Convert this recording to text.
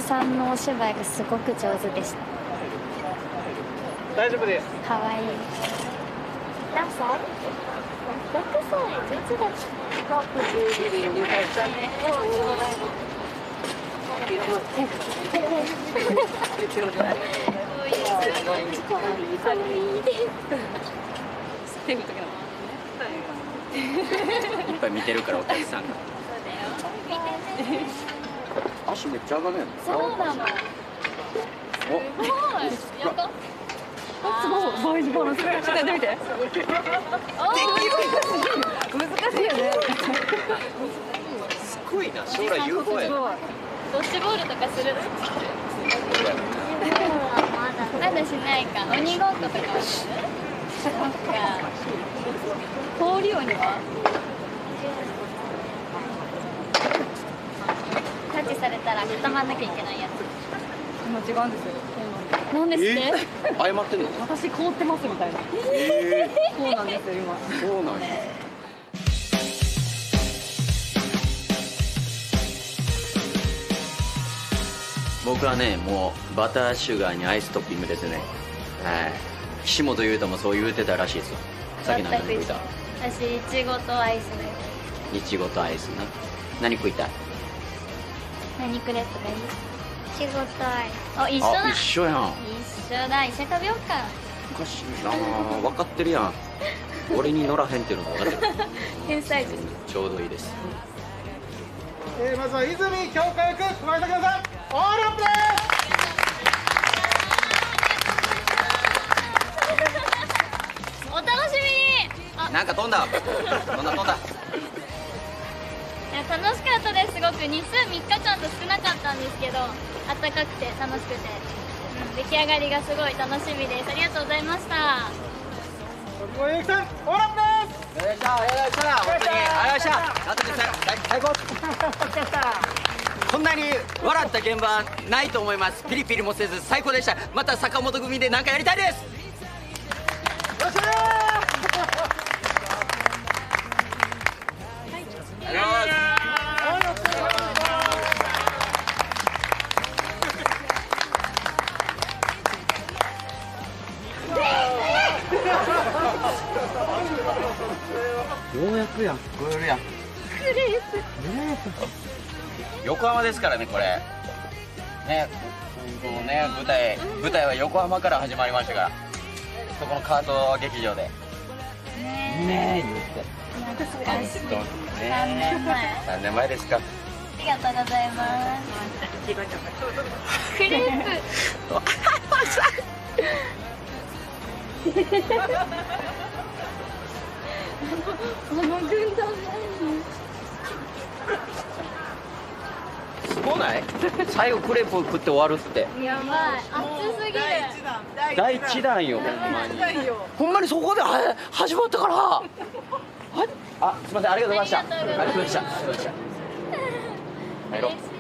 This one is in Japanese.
さんのお芝居がすごく上手でした。 大丈夫です。 可愛い。何歳？6歳。上手だった。 いっぱい見てるからお客さんが。足めっちゃ上がるやん。 そうなの。すごい。横。 すごい、ボイスボーナス。ちょっとやってみて。難しいよね。 すごいな、将来有望や。 ドッジボールとかするの？まだしないか。鬼ごっことかはする？そっか。氷鬼は？タッチされたら固まんなきゃいけないやつ。 今違うんですよ。 なんですって？ 謝ってんの？ 私凍ってますみたいな。そうなんですよ今。 そうなんや。僕はね、もうバターシュガーにアイストッピングですね。はい。岸本優太もそう言うてたらしいですよ。さっき何食いた？ 私いちごとアイスで。 いちごとアイスね。何食いたい？ 何クレープがいい？いちごとアイス。あ、一緒だ。 あ、一緒やん。 一緒だ。一緒に食べようか。 おかしいなぁ。分かってるやん。俺に乗らへんっていうのも分かってる。 天才児。 ちょうどいいです。 まずは泉強化役加えてください。オールアップです。 お楽しみに。あ、 なんか飛んだ。飛んだ。 いや楽しかったです。すごく日数3日間と少なかったんですけど、暖かくて楽しくて、出来上がりがすごい楽しみです。ありがとうございました。 小久保ゆうきさん、オールアップです。 よいしょ、よいしょ、本当に、ありがとうございました。あとで最高。こんなに笑った現場ないと思います。ピリピリもせず最高でした。また坂本組で何かやりたいです。よっしゃー。ようやくやん、聞こえるやん。クレープ。横浜ですからね、これ。ね、このね、舞台は横浜から始まりましたから。そこのカート劇場で。ねえ、言って。 懐かしい。 ね、 3年前。 3年前ですか。 ありがとうございます。クレープ。軍団すごない？最後クレープ食って終わるって。 やばい。熱すぎる。 第一弾よ、ほんまに。ほんまにそこで始まったから。あ、すみません、ありがとうございました。ありがとうございました。帰ろう。